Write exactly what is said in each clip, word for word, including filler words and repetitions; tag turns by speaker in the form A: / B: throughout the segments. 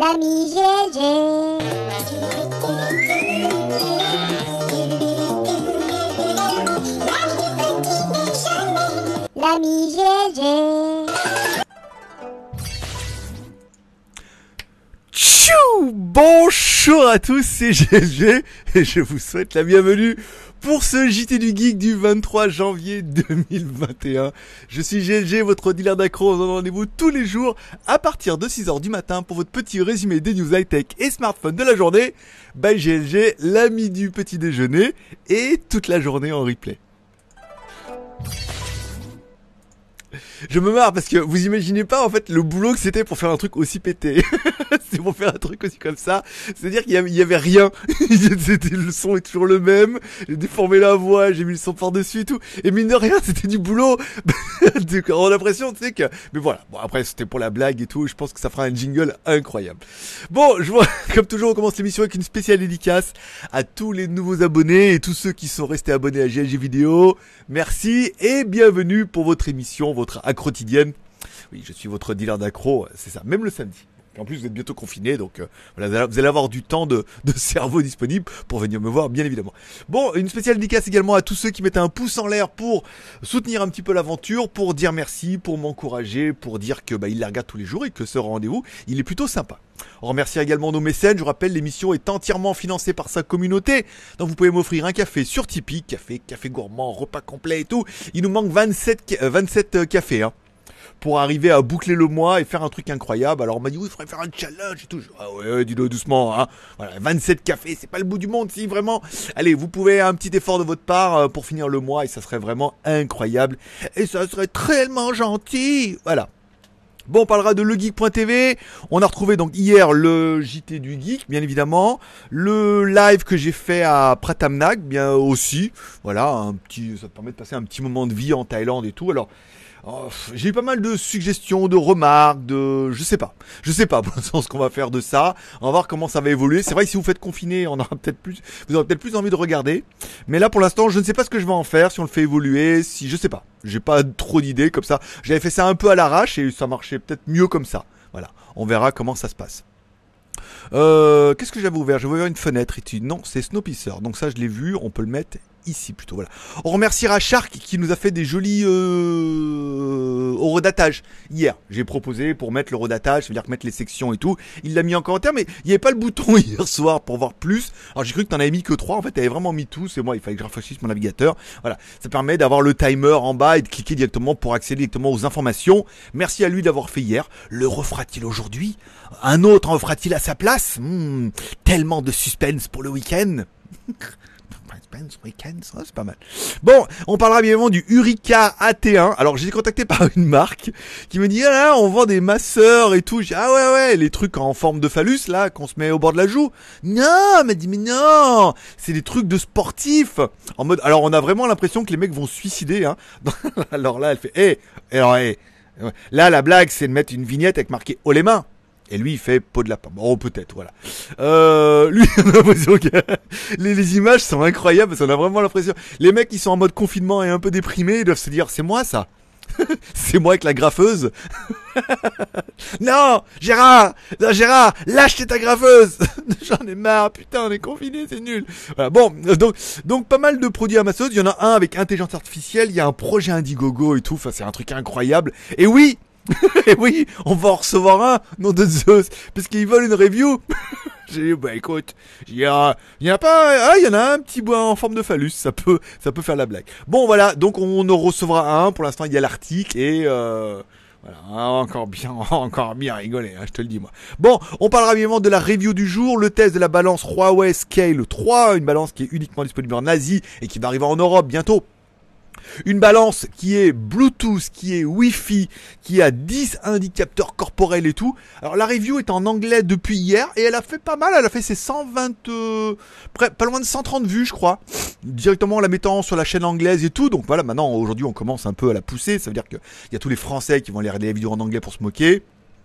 A: L'ami G G. L'ami G G.
B: Tchou! Bonjour à tous, c'est G G et je vous souhaite la bienvenue pour ce J T du Geek du vingt-trois janvier deux mille vingt et un. Je suis G G, votre dealer d'accro. On donne rendez-vous tous les jours à partir de six heures du matin pour votre petit résumé des news high-tech et smartphones de la journée. By G L G, l'ami du petit déjeuner et toute la journée en replay. Je me marre parce que vous imaginez pas en fait le boulot que c'était pour faire un truc aussi pété. C'est pour faire un truc aussi comme ça. C'est-à-dire qu'il y avait, il y avait rien. C'était, le son est toujours le même. J'ai déformé la voix, j'ai mis le son par-dessus et tout. Et mine de rien, c'était du boulot. On a l'impression, tu sais que... Mais voilà. Bon, après, c'était pour la blague et tout. Je pense que ça fera un jingle incroyable. Bon, je vois, comme toujours, on commence l'émission avec une spéciale dédicace à tous les nouveaux abonnés et tous ceux qui sont restés abonnés à G L G Vidéo. Merci et bienvenue pour votre émission, votre accro quotidienne. Oui, je suis votre dealer d'accro, c'est ça, même le samedi. En plus, vous êtes bientôt confinés, donc euh, voilà, vous allez avoir du temps de, de cerveau disponible pour venir me voir, bien évidemment. Bon, une spéciale dédicace également à tous ceux qui mettent un pouce en l'air pour soutenir un petit peu l'aventure, pour dire merci, pour m'encourager, pour dire que bah, ils la regardent tous les jours et que ce rendez-vous, il est plutôt sympa. On remercie également nos mécènes. Je vous rappelle, l'émission est entièrement financée par sa communauté. Donc vous pouvez m'offrir un café sur Tipeee, café, café gourmand, repas complet et tout. Il nous manque vingt-sept, euh, vingt-sept cafés, hein, pour arriver à boucler le mois et faire un truc incroyable. Alors on m'a dit, oui, il faudrait faire un challenge et tout. Je, ah ouais, dis-le doucement, hein. Voilà, vingt-sept cafés, c'est pas le bout du monde, si, vraiment. Allez, vous pouvez un petit effort de votre part pour finir le mois et ça serait vraiment incroyable. Et ça serait tellement gentil. Voilà. Bon, on parlera de legeek point t v. On a retrouvé donc hier le J T du Geek, bien évidemment. Le live que j'ai fait à Pratamnak, bien aussi. Voilà, un petit, ça te permet de passer un petit moment de vie en Thaïlande et tout. Alors, oh, j'ai eu pas mal de suggestions, de remarques, de... Je sais pas. Je sais pas pour l'instant ce qu'on va faire de ça. On va voir comment ça va évoluer. C'est vrai que si vous faites confiner, on aura peut-être plus... Vous aurez peut-être plus envie de regarder. Mais là, pour l'instant, je ne sais pas ce que je vais en faire, si on le fait évoluer, si... Je sais pas. J'ai pas trop d'idées comme ça. J'avais fait ça un peu à l'arrache et ça marchait peut-être mieux comme ça. Voilà. On verra comment ça se passe. Euh, qu'est-ce que j'avais ouvert? J'avais ouvert une fenêtre. Et non, c'est Snowpiercer. Donc ça, je l'ai vu. On peut le mettre ici plutôt, voilà. On remerciera Shark qui nous a fait des jolis euh, au redatage hier. J'ai proposé pour mettre le redatage, ça veut dire que mettre les sections et tout. Il l'a mis en commentaire, mais il n'y avait pas le bouton hier soir pour voir plus. Alors j'ai cru que t'en avais mis que trois. En fait, t'avais vraiment mis tout. C'est moi, il fallait que je rafraîchisse mon navigateur. Voilà. Ça permet d'avoir le timer en bas et de cliquer directement pour accéder directement aux informations. Merci à lui d'avoir fait hier. Le refera-t-il aujourd'hui? Un autre en refera-t-il à sa place? hmm, Tellement de suspense pour le week-end. Weekend, ça c'est pas mal. Bon, on parlera bien évidemment du Urica A T un. Alors j'ai été contacté par une marque qui me dit ah là, on vend des masseurs et tout. J'ai dit, ah ouais ouais, les trucs en forme de phallus là qu'on se met au bord de la joue. Non, elle m'a dit mais non, c'est des trucs de sportifs. En mode, alors on a vraiment l'impression que les mecs vont se suicider. Hein. Alors là, elle fait, hé, hey, alors hey. Là la blague c'est de mettre une vignette avec marqué haut les mains. Et lui, il fait peau de lapin. Bon, peut-être, voilà. Euh, lui, on a l'impression que les, les images sont incroyables parce qu'on a vraiment l'impression. Les mecs qui sont en mode confinement et un peu déprimés, ils doivent se dire, c'est moi, ça. C'est moi avec la graffeuse. Non, Gérard, non, Gérard, lâche ta graffeuse. J'en ai marre, putain, on est confinés, c'est nul. Voilà, bon, donc, donc pas mal de produits Amazon. Il y en a un avec intelligence artificielle. Il y a un projet Indiegogo et tout. Enfin, c'est un truc incroyable. Et oui. Et oui, on va en recevoir un, nom de Zeus, parce qu'ils veulent une review. J'ai dit, bah écoute, il y a, il y en a pas, ah, il y en a un petit bois en forme de phallus, ça peut, ça peut faire la blague. Bon, voilà, donc on en recevra un, pour l'instant il y a l'article, et euh, voilà, encore bien, encore bien rigolé, hein, je te le dis moi. Bon, on parlera bien évidemment de la review du jour, le test de la balance Huawei Scale trois, une balance qui est uniquement disponible en Asie, et qui va arriver en Europe bientôt. Une balance qui est Bluetooth, qui est Wi-Fi, qui a dix indicateurs corporels et tout. Alors la review est en anglais depuis hier et elle a fait pas mal, elle a fait ses cent vingt, euh, près, pas loin de cent trente vues je crois, directement en la mettant sur la chaîne anglaise et tout. Donc voilà, maintenant aujourd'hui on commence un peu à la pousser, ça veut dire qu'il y a tous les Français qui vont aller regarder la vidéo en anglais pour se moquer.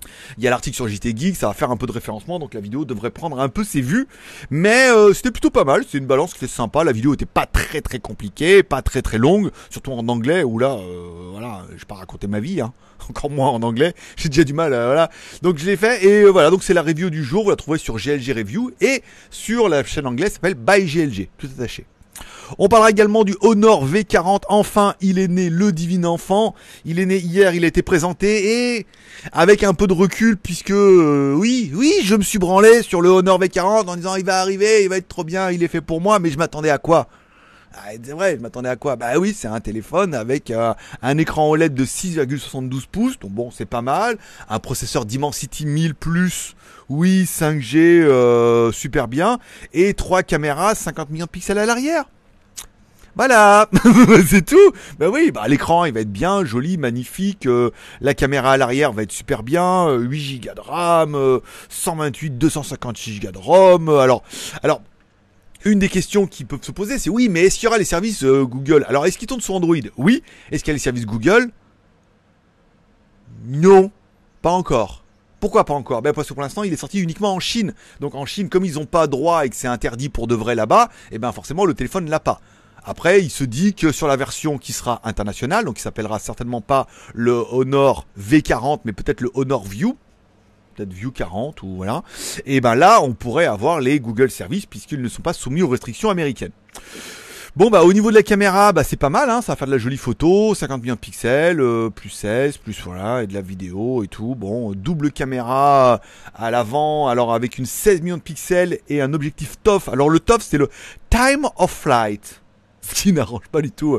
B: Il y a l'article sur J T Geek, ça va faire un peu de référencement, donc la vidéo devrait prendre un peu ses vues. Mais euh, c'était plutôt pas mal, c'est une balance qui était sympa. La vidéo était pas très très compliquée, pas très très longue, surtout en anglais où là, euh, voilà, je vais pas raconter ma vie, hein. Encore moins en anglais, j'ai déjà du mal, euh, voilà. Donc je l'ai fait et euh, voilà, donc c'est la review du jour, vous la trouverez sur G L G Review et sur la chaîne anglaise qui s'appelle By G L G, tout attaché. On parlera également du Honor V quarante. Enfin, il est né, le divin enfant. Il est né hier, il a été présenté et avec un peu de recul puisque euh, oui, oui, je me suis branlé sur le Honor V quarante en disant il va arriver, il va être trop bien, il est fait pour moi, mais je m'attendais à quoi? Ah, c'est vrai, je m'attendais à quoi? Bah oui, c'est un téléphone avec euh, un écran O L E D de six virgule soixante-douze pouces, donc bon, c'est pas mal. Un processeur Dimensity mille plus, oui, cinq G, euh, super bien. Et trois caméras, cinquante millions de pixels à l'arrière. Voilà, c'est tout. Bah oui, bah l'écran il va être bien, joli, magnifique. Euh, la caméra à l'arrière va être super bien. Euh, huit gigas de RAM, euh, cent vingt-huit, deux cent cinquante-six gigas de ROM. Euh, alors, alors. Une des questions qui peuvent se poser, c'est oui, mais est-ce qu'il y aura les services euh, Google? Alors, est-ce qu'ils tournent sur Android? Oui. Est-ce qu'il y a les services Google? Non, pas encore. Pourquoi pas encore? Ben parce que pour l'instant, il est sorti uniquement en Chine. Donc en Chine, comme ils n'ont pas droit et que c'est interdit pour de vrai là-bas, et ben forcément, le téléphone ne l'a pas. Après, il se dit que sur la version qui sera internationale, donc qui s'appellera certainement pas le Honor V quarante, mais peut-être le Honor View, peut-être View quarante ou voilà. Et ben là, on pourrait avoir les Google Services puisqu'ils ne sont pas soumis aux restrictions américaines. Bon bah au niveau de la caméra, bah c'est pas mal, hein, ça va faire de la jolie photo, cinquante millions de pixels, euh, plus seize, plus voilà, et de la vidéo et tout. Bon, double caméra à l'avant, alors avec une seize millions de pixels et un objectif T O F. Alors le T O F c'est le Time of Flight. Ce qui n'arrange pas du tout.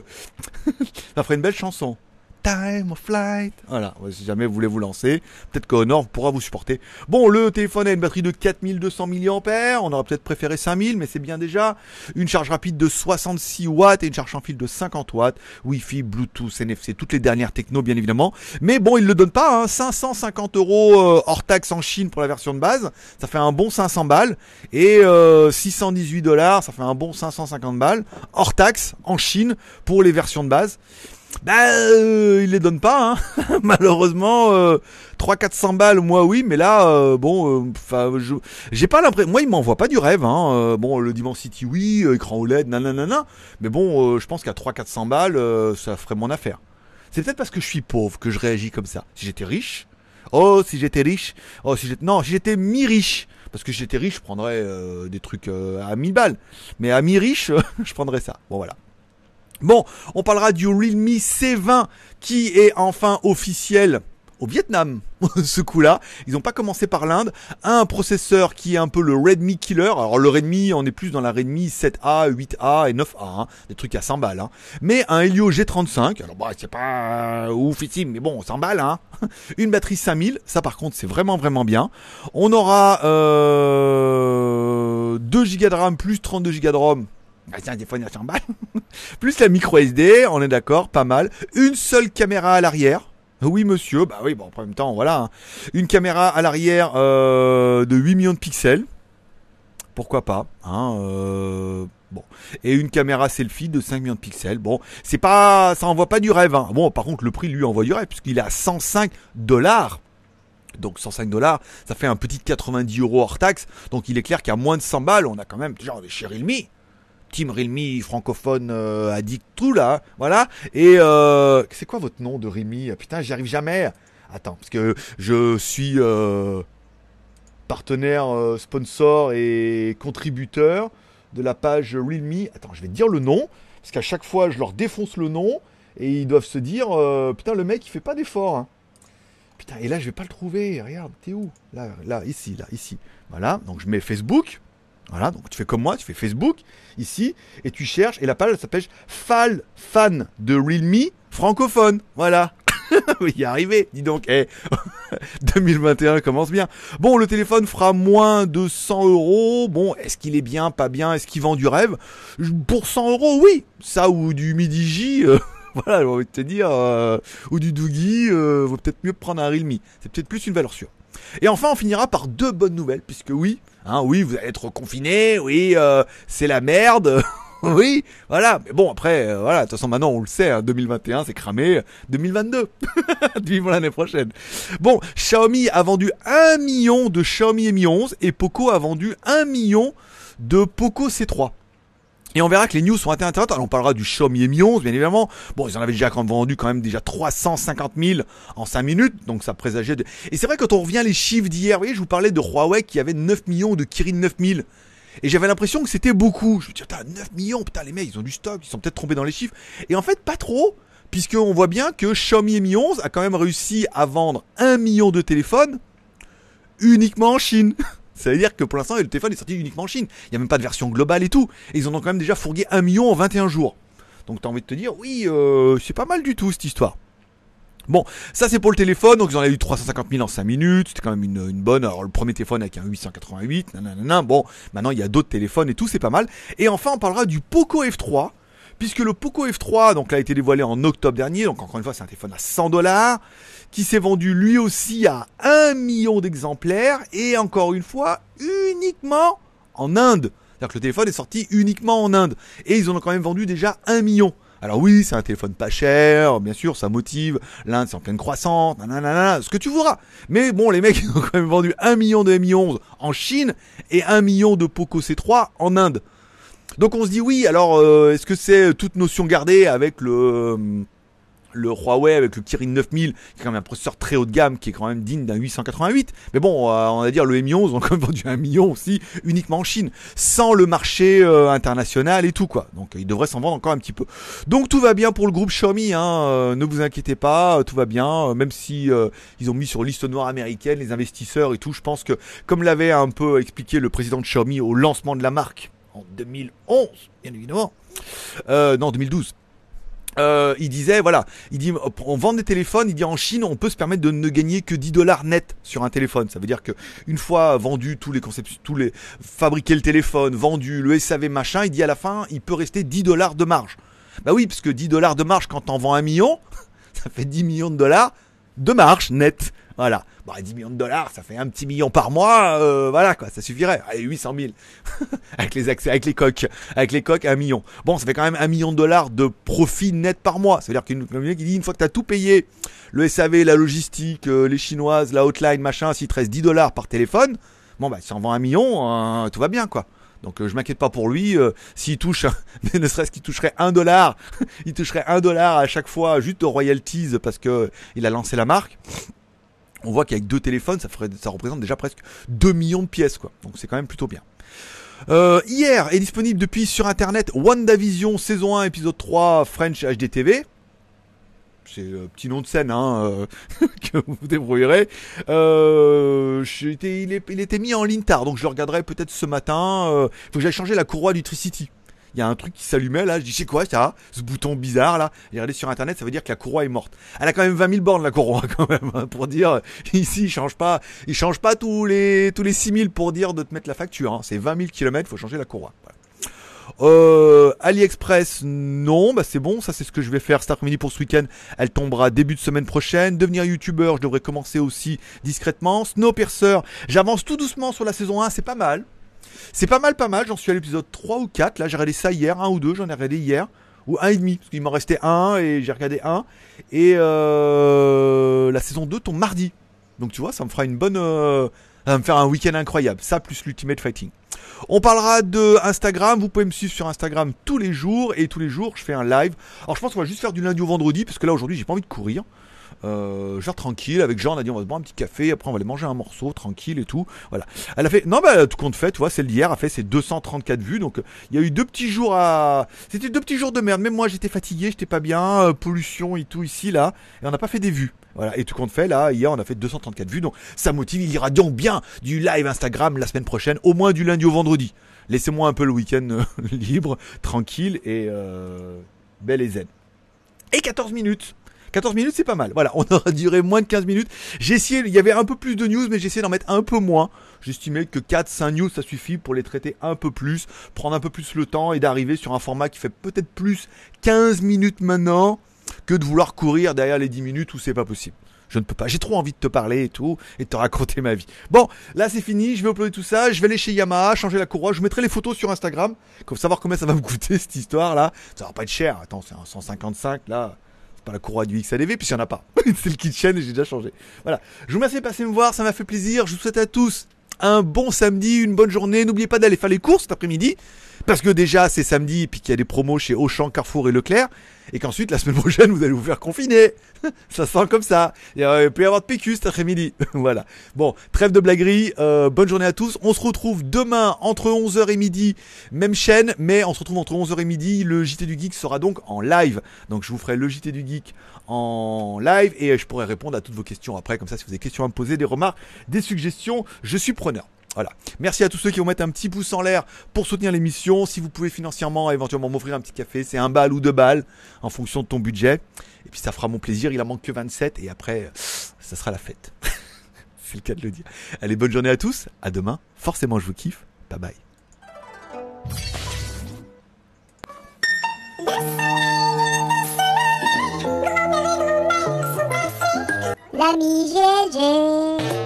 B: Ça ferait une belle chanson. Time of Flight. Voilà, si jamais vous voulez vous lancer, peut-être que Honor pourra vous supporter. Bon, le téléphone a une batterie de quatre mille deux cents milliampères heure, on aurait peut-être préféré cinq mille, mais c'est bien déjà. Une charge rapide de soixante-six watts et une charge sans fil de cinquante watts. Wi-Fi, Bluetooth, N F C, toutes les dernières techno bien évidemment. Mais bon, il le donne pas, hein. cinq cent cinquante euros euh, hors taxe en Chine pour la version de base. Ça fait un bon cinq cents balles. Et euh, six cent dix-huit dollars, ça fait un bon cinq cent cinquante balles hors taxe en Chine pour les versions de base. Bah, euh, il les donne pas, hein. Malheureusement, euh, trois cents quatre cents balles, moi oui, mais là, euh, bon, enfin, euh, je, j'ai pas l'impression, moi il m'envoie pas du rêve, hein. Euh, bon, le Dimensity, oui, euh, écran O L E D, nanana, mais bon, euh, je pense qu'à trois cents quatre cents balles, euh, ça ferait mon affaire. C'est peut-être parce que je suis pauvre que je réagis comme ça. Si j'étais riche, oh, si j'étais riche, oh, si j'étais, non, si j'étais mi-riche, parce que si j'étais riche, je prendrais euh, des trucs euh, à mille balles, mais à mi-riche, je prendrais ça. Bon, voilà. Bon, on parlera du Realme C vingt qui est enfin officiel au Vietnam. Ce coup-là, ils n'ont pas commencé par l'Inde. Un processeur qui est un peu le Redmi Killer. Alors le Redmi, on est plus dans la Redmi sept A, huit A et neuf A, hein. Des trucs à cent balles. Hein. Mais un Helio G trente-cinq. Alors bah c'est pas euh, oufissime, mais bon, cent balles. Hein. Une batterie cinq mille. Ça par contre, c'est vraiment vraiment bien. On aura euh, deux gigas de RAM plus trente-deux gigas de ROM. Bah tiens, des fois il y a cent balles. Plus la micro S D, on est d'accord, pas mal. Une seule caméra à l'arrière. Oui monsieur, bah oui, bon en même temps, voilà. Hein. Une caméra à l'arrière euh, de huit millions de pixels. Pourquoi pas, hein, euh, bon. Et une caméra selfie de cinq millions de pixels. Bon, c'est pas, ça envoie pas du rêve, hein. Bon, par contre, le prix lui envoie du rêve, puisqu'il est à cent cinq dollars. Donc cent cinq dollars, ça fait un petit quatre-vingt-dix euros hors taxe. Donc il est clair qu'à moins de cent balles, on a quand même, genre, chez Realme. Team Realme, francophone, euh, addict, tout là, voilà. Et euh, c'est quoi votre nom de Realme? Putain, j'y arrive jamais. Attends, parce que je suis euh, partenaire, euh, sponsor et contributeur de la page Realme. Attends, je vais te dire le nom, parce qu'à chaque fois, je leur défonce le nom et ils doivent se dire, euh, putain, le mec, il fait pas d'effort. Hein. Putain, et là, je vais pas le trouver. Regarde, t'es où? Là, là, ici, là, ici. Voilà, donc je mets Facebook. Voilà, donc tu fais comme moi, tu fais Facebook, ici, et tu cherches, et la page elle s'appelle Fal Fan de Realme francophone. Voilà. Il y est arrivé, dis donc. Eh. deux mille vingt et un commence bien. Bon, le téléphone fera moins de cent euros. Bon, est-ce qu'il est bien, pas bien? Est-ce qu'il vend du rêve? Pour cent euros, oui. Ça ou du Midi J, euh, voilà, j'ai envie de te dire, euh, ou du Doogie, euh, vaut peut-être mieux prendre un Realme. C'est peut-être plus une valeur sûre. Et enfin, on finira par deux bonnes nouvelles, puisque oui, hein, oui, vous allez être confinés, oui, euh, c'est la merde. Oui, voilà. Mais bon, après, euh, voilà. De toute façon, maintenant, on le sait, hein, deux mille vingt et un, c'est cramé. deux mille vingt-deux. Vivons l'année prochaine. Bon, Xiaomi a vendu un million de Xiaomi Mi onze et Poco a vendu un million de Poco C trois. Et on verra que les news sont intéressantes. Alors on parlera du Xiaomi Mi onze, bien évidemment. Bon, ils en avaient déjà quand même vendu quand même déjà trois cent cinquante mille en cinq minutes. Donc ça présageait de... Et c'est vrai, quand on revient les chiffres d'hier, vous voyez, je vous parlais de Huawei qui avait neuf millions, de Kirin neuf mille. Et j'avais l'impression que c'était beaucoup. Je me dis, putain, neuf millions, putain, les mecs, ils ont du stock, ils sont peut-être trompés dans les chiffres. Et en fait, pas trop, puisqu'on voit bien que Xiaomi Mi onze a quand même réussi à vendre un million de téléphones uniquement en Chine. Ça veut dire que pour l'instant, le téléphone est sorti uniquement en Chine. Il n'y a même pas de version globale et tout. Et ils en ont quand même déjà fourgué un million en vingt et un jours. Donc t'as envie de te dire, oui, euh, c'est pas mal du tout cette histoire. Bon, ça c'est pour le téléphone, donc ils en ont eu trois cent cinquante mille en cinq minutes, c'était quand même une, une bonne. Alors le premier téléphone avec un huit cent quatre-vingt-huit, nanana, bon, maintenant il y a d'autres téléphones et tout, c'est pas mal. Et enfin on parlera du Poco F trois, puisque le Poco F trois, donc là, a été dévoilé en octobre dernier, donc encore une fois c'est un téléphone à cent dollars, qui s'est vendu lui aussi à un million d'exemplaires, et encore une fois, uniquement en Inde. C'est-à-dire que le téléphone est sorti uniquement en Inde, et ils en ont quand même vendu déjà un million. Alors oui, c'est un téléphone pas cher, bien sûr, ça motive, l'Inde c'est en pleine croissance, nanana, ce que tu voudras. Mais bon, les mecs ils ont quand même vendu un million de Mi onze en Chine et un million de Poco C trois en Inde. Donc on se dit oui, alors euh, est-ce que c'est toute notion gardée avec le... Euh, le Huawei avec le Kirin neuf mille, qui est quand même un processeur très haut de gamme, qui est quand même digne d'un huit cent quatre-vingt-huit. Mais bon, euh, on va dire le Mi onze, on a quand même vendu un million aussi, uniquement en Chine, sans le marché euh, international et tout quoi. Donc il devrait s'en vendre encore un petit peu. Donc tout va bien pour le groupe Xiaomi, hein, euh, ne vous inquiétez pas, euh, tout va bien, euh, même si euh, ils ont mis sur liste noire américaine les investisseurs et tout. Je pense que, comme l'avait un peu expliqué le président de Xiaomi au lancement de la marque en deux mille onze, bien évidemment, euh, non deux mille douze. Euh, il disait, voilà, il dit, on vend des téléphones, il dit en Chine, on peut se permettre de ne gagner que dix dollars net sur un téléphone. Ça veut dire que une fois vendu tous les concepts, tous les, fabriquer le téléphone, vendu, le S A V machin, il dit à la fin, il peut rester dix dollars de marge. Bah oui, parce que dix dollars de marge quand t'en vends un million, ça fait dix millions de dollars de marge net. Voilà. Bah, dix millions de dollars, ça fait un petit million par mois, euh, voilà quoi, ça suffirait. Allez, huit cent mille. avec les accès, avec les coques. Avec les coques, un million. Bon, ça fait quand même un million de dollars de profit net par mois. Ça veut dire qu'une, comme il dit, une fois que t'as tout payé, le S A V, la logistique, euh, les chinoises, la hotline, machin, s'il te reste dix dollars par téléphone, bon bah, si on vend un million, euh, tout va bien quoi. Donc euh, je m'inquiète pas pour lui, euh, s'il touche, ne serait-ce qu'il toucherait un dollar, il toucherait un dollar à chaque fois juste aux royalties parce que il a lancé la marque. On voit qu'avec deux téléphones, ça, ferait, ça représente déjà presque deux millions de pièces, quoi. Donc c'est quand même plutôt bien. Euh, hier est disponible depuis sur internet WandaVision saison un épisode trois French H D T V. C'est un petit nom de scène hein, euh, que vous vous débrouillerez. Euh, il, est, il était mis en ligne tard, donc je le regarderai peut-être ce matin. Il euh, faut que j'aille changer la courroie du Tricity. Il y a un truc qui s'allumait là, je dis c'est quoi ça, ce bouton bizarre là. J'ai regardé sur internet, ça veut dire que la courroie est morte. Elle a quand même vingt mille bornes la courroie quand même, hein, pour dire, ici il change pas, il change pas tous les tous les six mille pour dire de te mettre la facture, hein. C'est vingt mille kilomètres, faut changer la courroie. Voilà. Euh, AliExpress, non, bah c'est bon, ça c'est ce que je vais faire cet après-midi pour ce week-end. Elle tombera début de semaine prochaine. Devenir youtubeur, je devrais commencer aussi discrètement. Snowpiercer, j'avance tout doucement sur la saison un, c'est pas mal. C'est pas mal, pas mal, j'en suis à l'épisode trois ou quatre, là j'ai regardé ça hier, un ou deux, j'en ai regardé hier, ou un et demi, parce qu'il m'en restait un et j'ai regardé un, et euh, la saison deux tombe mardi, donc tu vois, ça me fera une bonne, euh, ça va me faire un week-end incroyable, ça plus l'Ultimate Fighting. On parlera de Instagram, vous pouvez me suivre sur Instagram tous les jours, et tous les jours je fais un live, alors je pense qu'on va juste faire du lundi au vendredi, parce que là aujourd'hui j'ai pas envie de courir. Euh, genre tranquille, avec Jean on a dit on va se boire un petit café, après on va aller manger un morceau tranquille et tout, voilà. Elle a fait, non bah tout compte fait, tu vois, celle d'hier a fait ses deux cent trente-quatre vues, donc il y a eu deux petits jours à, c'était deux petits jours de merde, même moi j'étais fatigué, j'étais pas bien, euh, pollution et tout ici là, et on n'a pas fait des vues, voilà, et tout compte fait là, hier on a fait deux cent trente-quatre vues, donc ça motive, il ira donc bien du live Instagram la semaine prochaine, au moins du lundi au vendredi. Laissez-moi un peu le week-end euh, libre, tranquille et euh, belle et zen. Et quatorze minutes. quatorze minutes c'est pas mal, voilà, on aura duré moins de quinze minutes, j'ai essayé, il y avait un peu plus de news mais j'ai essayé d'en mettre un peu moins, j'estimais que quatre cinq news ça suffit pour les traiter un peu plus, prendre un peu plus le temps et d'arriver sur un format qui fait peut-être plus quinze minutes maintenant que de vouloir courir derrière les dix minutes où c'est pas possible. Je ne peux pas. J'ai trop envie de te parler et tout, et de te raconter ma vie. Bon, là c'est fini, je vais uploader tout ça, je vais aller chez Yamaha, changer la courroie, je vous mettrai les photos sur Instagram, pour savoir combien ça va me coûter cette histoire là. Ça va pas être cher, attends, c'est un cent cinquante-cinq là. C'est pas la courroie du X A D V, puis il y en a pas. C'est le kit chaîne et j'ai déjà changé. Voilà. Je vous remercie de passer me voir, ça m'a fait plaisir. Je vous souhaite à tous un bon samedi, une bonne journée. N'oubliez pas d'aller faire les courses cet après-midi. Parce que déjà c'est samedi, puis qu'il y a des promos chez Auchan, Carrefour et Leclerc. Et qu'ensuite, la semaine prochaine, vous allez vous faire confiner. Ça sent comme ça. Il peut y avoir de P Q cet après-midi. Voilà. Bon, trêve de blaguerie. Euh, bonne journée à tous. On se retrouve demain entre onze heures et midi. Même chaîne, mais on se retrouve entre onze heures et midi. Le J T du Geek sera donc en live. Donc, je vous ferai le J T du Geek en live. Et je pourrai répondre à toutes vos questions après. Comme ça, si vous avez des questions à me poser, des remarques, des suggestions, je suis preneur. Voilà. Merci à tous ceux qui vont mettre un petit pouce en l'air pour soutenir l'émission. Si vous pouvez financièrement, éventuellement m'offrir un petit café, c'est un balle ou deux balles en fonction de ton budget. Et puis ça fera mon plaisir. Il en manque que vingt-sept et après, ça sera la fête. C'est le cas de le dire. Allez, bonne journée à tous. À demain. Forcément, je vous kiffe. Bye bye.
A: L'ami G G.